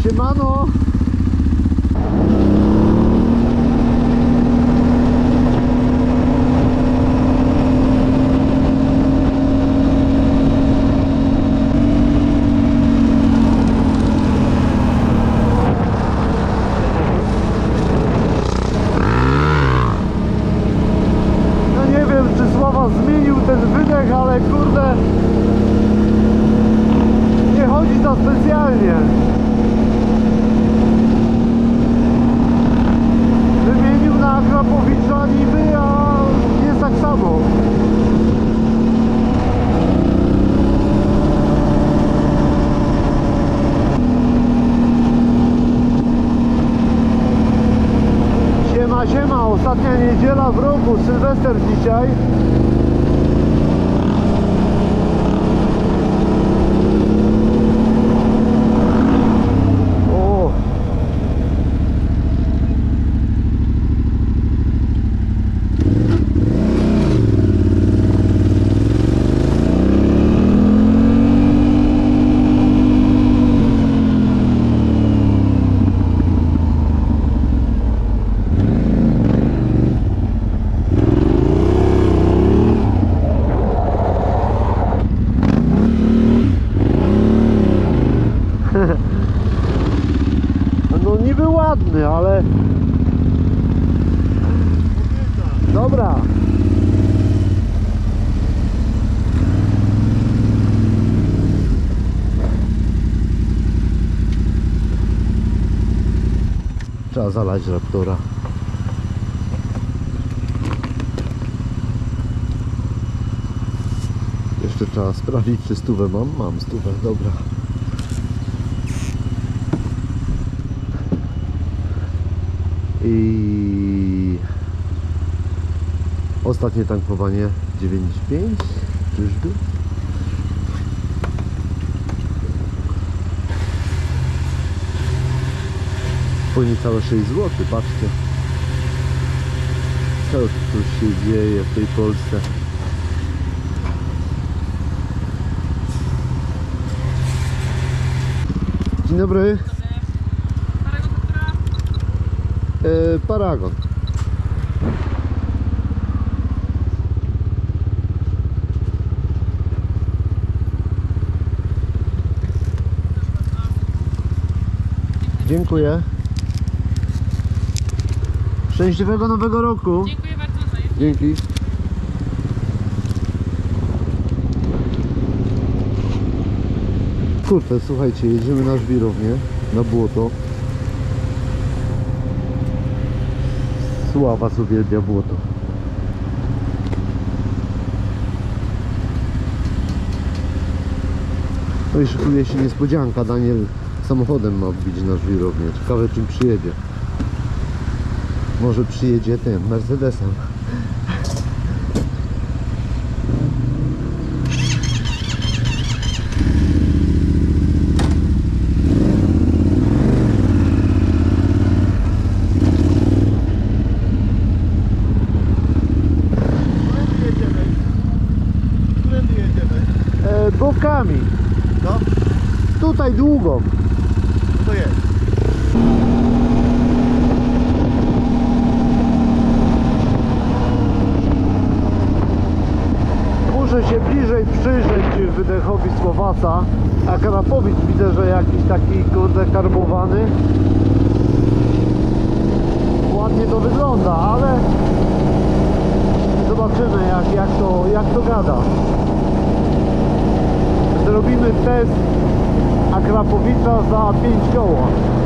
Siemano! No nie wiem, czy Sława zmienił ten wydech, ale kurde, nie chodzi to specjalnie. Wymienił na Akrapowicza niby, a jest tak samo. Siema, siema, ostatnia niedziela w roku, Sylwester dzisiaj. O. No niby ładny, ale... Dobra. Trzeba zalać Raptora. Jeszcze trzeba sprawdzić, czy stówę mam. Mam stówę, dobra. I ostatnie tankowanie 9,5, czyżby? Po niecałe 6 zł, patrzcie. Co tu się dzieje w tej Polsce? Dzień dobry. Paragon. Dziękuję. Szczęśliwego nowego roku. Dziękuję bardzo. Dzięki. Kurczę, słuchajcie, jedziemy na żwirownię, na błoto. Sława uwielbia błoto. No i szykuje się niespodzianka. Daniel samochodem ma wbić na żwirownię. Ciekawe, czym przyjedzie. Może przyjedzie tym Mercedesem. Bokami. No, Tutaj długą. to jest. Muszę się bliżej przyjrzeć wydechowi Słowaca. A Akrapowicz widzę, że jakiś taki kurde karbowany. Ładnie to wygląda, ale zobaczymy jak to gada. Zrobimy test Akrapowicza za 5 koła.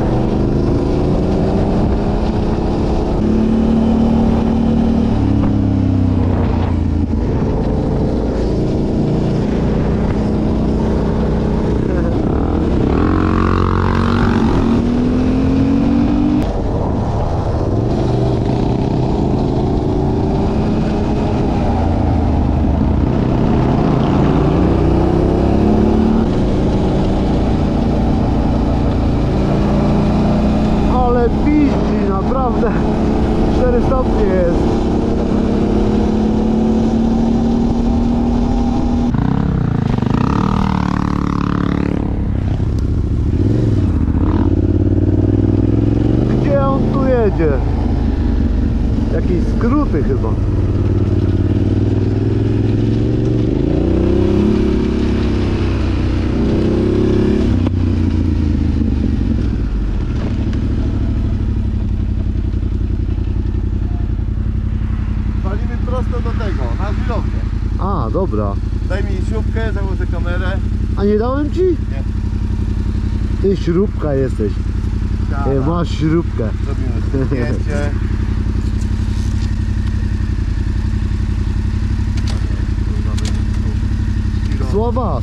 Piździ, naprawdę 4 stopnie jest. będzie. Jakieś skróty chyba. Walimy prosto do tego, na żwirownię. A, dobra. Daj mi śrubkę, założę kamerę. A nie dałem ci? Nie. Ty śrubka jesteś. Masz śrubkę. Zrobimy sobie zdjęcie. Słowacz.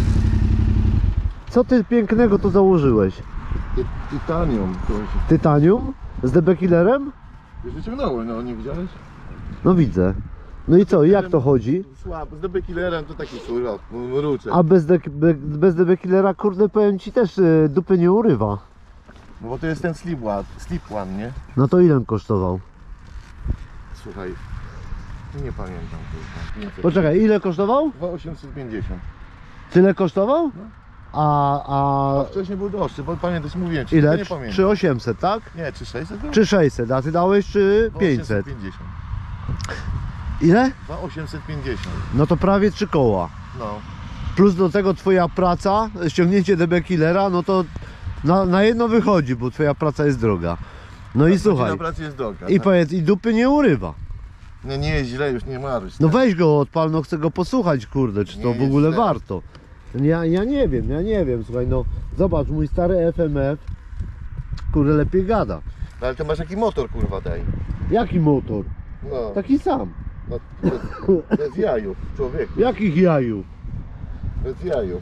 Co ty pięknego tu założyłeś? Tytanium. Tytanium? Z DB Killerem? Już wyciągnąłem, no nie widziałeś? No widzę. No i co, jak to chodzi? Słabo, z DB Killerem to taki kurwa, mruczek. A bez DB Killera, kurde, powiem ci też dupy nie urywa. No bo to jest ten slip one, nie? No to ile on kosztował? Słuchaj, nie pamiętam kurwa. Poczekaj, ile kosztował? 2850. Tyle kosztował? No. A A wcześniej był droższy, bo pamiętasz, mówiłem ci, ile? to nie pamiętam. Czy 800, tak? Nie, czy 600 było? Czy 600, a ty dałeś czy 500? 850. Ile? 2850. No to prawie 3 koła. No. Plus do tego twoja praca, ściągnięcie DB Killera, no to na jedno wychodzi, bo twoja praca jest droga. No i słuchaj, Na pracy jest droga. i powiedz, i dupy nie urywa. No nie jest źle, już nie marzysz. No weź go odpal, no chcę go posłuchać, kurde, czy to Nie w ogóle jest źle. warto. Ja nie wiem, słuchaj, no zobacz, mój stary FMF, kurde, lepiej gada. No, ale to masz jaki motor kurwa daj. Jaki motor? No, Taki sam. no bez jajów, człowieku. Jakich jajów? Bez jajów.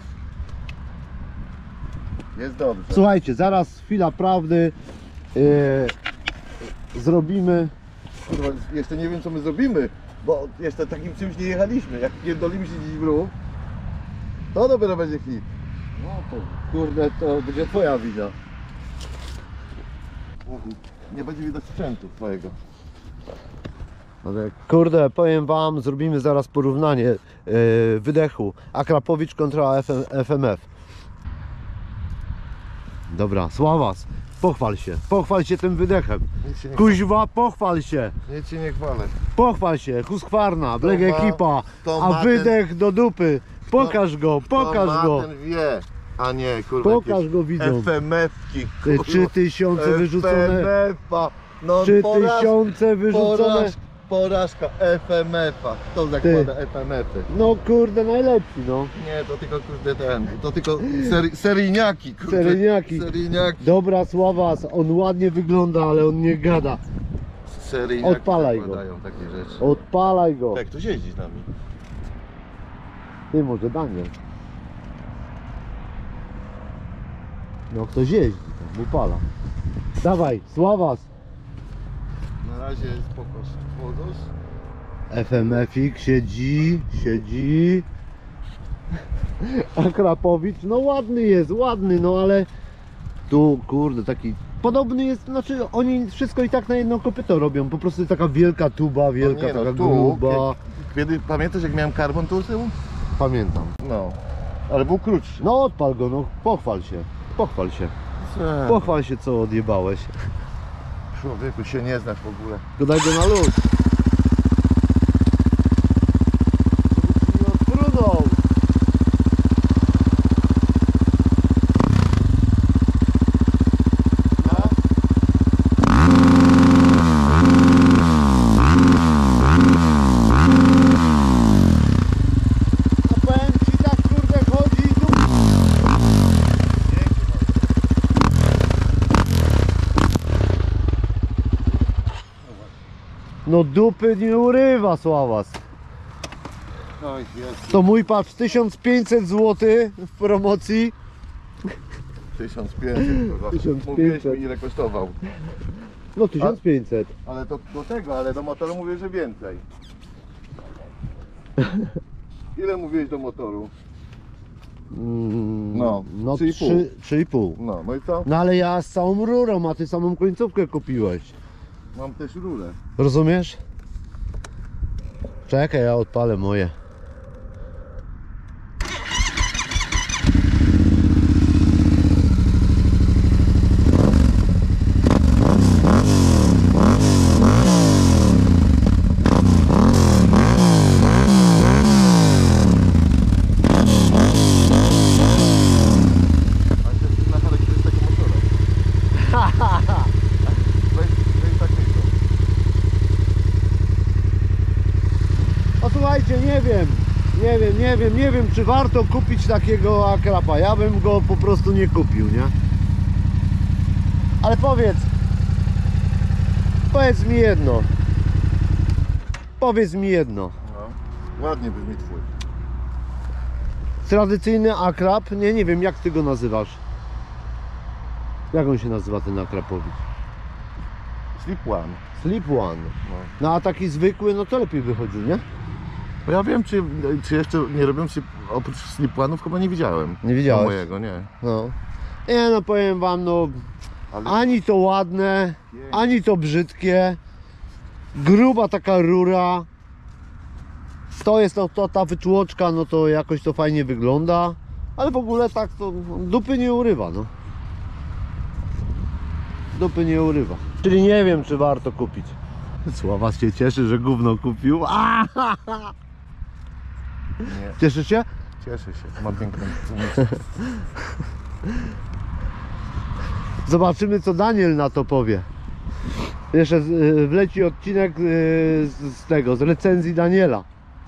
Jest dobrze. Słuchajcie, zaraz chwila prawdy, zrobimy. Kurwa, jeszcze nie wiem co my zrobimy, bo jeszcze takim czymś nie jechaliśmy. Jak pierdolimy się dziś w ruch, to dopiero będzie hit. No to kurde, to będzie twoja wina. Nie będzie widać sprzętu twojego. Ale kurde, powiem wam, zrobimy zaraz porównanie wydechu Akrapowicz kontra FMF. Dobra, Sławas, pochwal się tym wydechem. Nic się nie Kuźwa, pochwal się, Nic się nie chwalę. pochwal się, Husqvarna, Black ma- Ekipa, kto a ma wydech do dupy. Pokaż go, pokaż Kto ma, go. ten wie, a nie kurwa Pokaż jakieś go widzom. FMF-ki. Ty, 3000 wyrzucone, FMF-a. No 3000 wyrzucone. Porażka FMF-a. Kto zakłada FMF-y? No kurde, najlepsi no. Nie, to tylko kurde ten. To tylko seryjniaki. Kurde. Seryjniaki. Seryjniaki. Dobra, Sławas, on ładnie wygląda, ale on nie gada. Seryjniaki Odpalaj go. zakładają takie rzeczy. Odpalaj go. Tak, ktoś jeździ z nami. Ty, może Daniel. No ktoś jeździ tam, upala. Dawaj, Sławas. Na razie spoko. Wodząc. FMF-ik siedzi. Akrapowicz, no ładny, no ale tu kurde taki podobny jest, znaczy oni wszystko i tak na jedno kopyto robią, po prostu taka wielka tuba, wielka nie, taka tu, gruba. Kiedy pamiętasz jak miałem karbon tu z tyłu? Pamiętam. No. Ale był krótszy. No odpal go, no pochwal się. Pochwal się co odjebałeś. Człowieku się nie znasz w ogóle. Tylko daj go na luz. Żeby ci nie odfrunął. A powiem ci tak kurde chodzi i tu. No dupy nie urywa, Sławas. Oj, jest. To mój patrz 1500 zł w promocji. 1500 kurwa. 1500. Mówiłeś mi ile kosztował. No 1500. Ale to do tego, ale do motoru mówię, że więcej. Ile mówiłeś do motoru? No, No 3,5. 3,5. No i co? No ale ja z całą rurą, a ty samą końcówkę kupiłeś. Mam też rurę. Rozumiesz? Czekaj, ja odpalę moje. nie wiem, czy warto kupić takiego akrapa. Ja bym go po prostu nie kupił, nie? Ale powiedz mi jedno. Powiedz mi jedno. No, ładnie brzmi twój. Tradycyjny akrap, nie wiem, jak ty go nazywasz. Jak on się nazywa, ten akrapowicz? Slip One. Slip One. No a taki zwykły, no to lepiej wychodził, nie? Bo ja wiem, czy jeszcze nie robią się, oprócz Slip One'ów chyba nie widziałem. Nie widziałeś? Mojego, nie. No. Nie no, powiem wam, no Ale ani to ładne, ani to brzydkie. Gruba taka rura. To jest ta wytłoczka, no to jakoś to fajnie wygląda. Ale w ogóle tak to dupy nie urywa, no. Dupy nie urywa. Czyli nie wiem, czy warto kupić. Sława się cieszy, że gówno kupił. nie, Cieszysz się? cieszę się, ma piękną Zobaczymy, co Daniel na to powie. Jeszcze wleci odcinek z recenzji Daniela.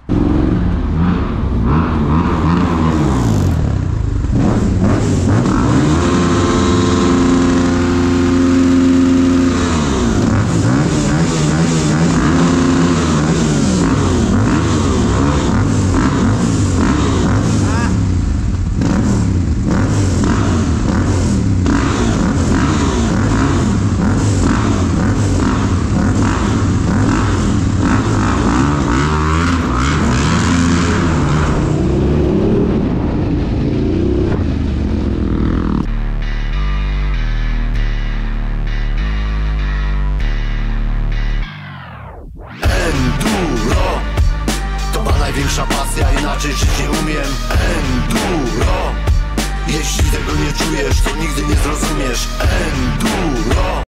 Największa pasja, inaczej żyć nie umiem. Enduro. Jeśli tego nie czujesz, to nigdy nie zrozumiesz. Enduro.